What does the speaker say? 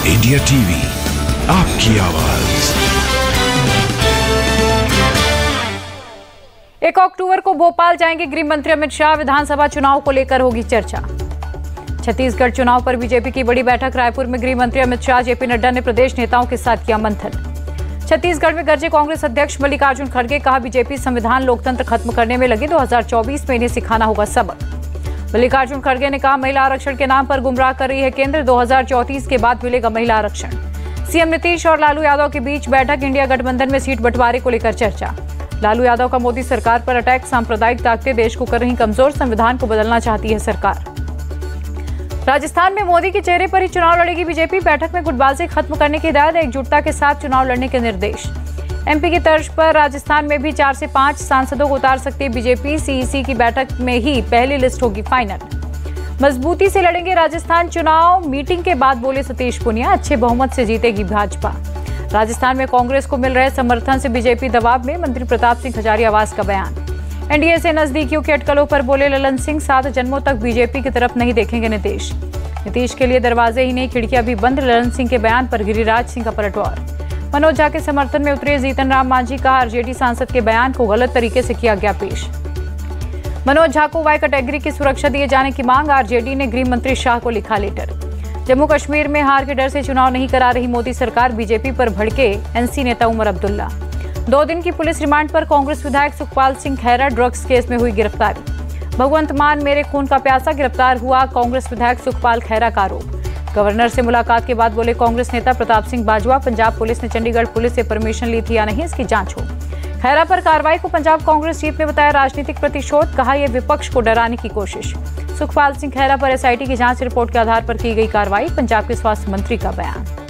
India TV, आपकी आवाज। 1 अक्टूबर को भोपाल जाएंगे गृह मंत्री अमित शाह। विधानसभा चुनाव को लेकर होगी चर्चा। छत्तीसगढ़ चुनाव पर बीजेपी की बड़ी बैठक। रायपुर में गृह मंत्री अमित शाह, जेपी नड्डा ने प्रदेश नेताओं के साथ किया मंथन। छत्तीसगढ़ में गरजे कांग्रेस अध्यक्ष मल्लिकार्जुन खड़गे। कहा, बीजेपी संविधान लोकतंत्र खत्म करने में लगी, 2024 में इन्हें सिखाना होगा सबक। मल्लिकार्जुन खड़गे ने कहा, महिला आरक्षण के नाम पर गुमराह कर रही है केंद्र, 2034 के बाद मिलेगा महिला आरक्षण। सीएम नीतीश और लालू यादव के बीच बैठक। इंडिया गठबंधन में सीट बंटवारे को लेकर चर्चा। लालू यादव का मोदी सरकार पर अटैक। सांप्रदायिक ताकतें देश को कर रही कमजोर, संविधान को बदलना चाहती है सरकार। राजस्थान में मोदी के चेहरे पर ही चुनाव लड़ेगी बीजेपी। बैठक में गुटबाजी खत्म करने की हिदायत, एकजुटता के साथ चुनाव लड़ने के निर्देश। एमपी की तर्ज पर राजस्थान में भी 4 से 5 सांसदों को उतार सकती है बीजेपी। सीईसी की बैठक में ही पहली लिस्ट होगी फाइनल। मजबूती से लड़ेंगे राजस्थान चुनाव, मीटिंग के बाद बोले सतीश पुनिया। अच्छे बहुमत से जीतेगी भाजपा। राजस्थान में कांग्रेस को मिल रहे समर्थन से बीजेपी दबाव में, मंत्री प्रताप सिंह हजारीवास का बयान। एनडीए से नजदीकियों की अटकलों पर बोले ललन सिंह, 7 जन्मों तक बीजेपी की तरफ नहीं देखेंगे नीतीश। नीतीश के लिए दरवाजे ही नहीं, खिड़कियां भी बंद। ललन सिंह के बयान पर गिरिराज सिंह का पलटवार। मनोज झा के समर्थन में उतरे जीतन राम मांझी। कहा, आरजेडी सांसद के बयान को गलत तरीके से किया गया पेश। मनोज झा को वाई कैटेगरी की सुरक्षा दिए जाने की मांग। आरजेडी ने गृह मंत्री शाह को लिखा लेटर। जम्मू कश्मीर में हार के डर से चुनाव नहीं करा रही मोदी सरकार, बीजेपी पर भड़के एनसी नेता उमर अब्दुल्ला। 2 दिन की पुलिस रिमांड पर कांग्रेस विधायक सुखपाल सिंह खैरा। ड्रग्स केस में हुई गिरफ्तारी। भगवंत मान मेरे खून का प्यासा गिरफ्तार हुआ कांग्रेस विधायक सुखपाल खैरा का आरोप। गवर्नर से मुलाकात के बाद बोले कांग्रेस नेता प्रताप सिंह बाजवा, पंजाब पुलिस ने चंडीगढ़ पुलिस से परमिशन ली थी या नहीं, इसकी जांच हो। खैरा पर कार्रवाई को पंजाब कांग्रेस चीफ ने बताया राजनीतिक प्रतिशोध। कहा, यह विपक्ष को डराने की कोशिश। सुखपाल सिंह खैरा पर एसआईटी की जांच रिपोर्ट के आधार पर की गई कार्रवाई। पंजाब के स्वास्थ्य मंत्री का बयान।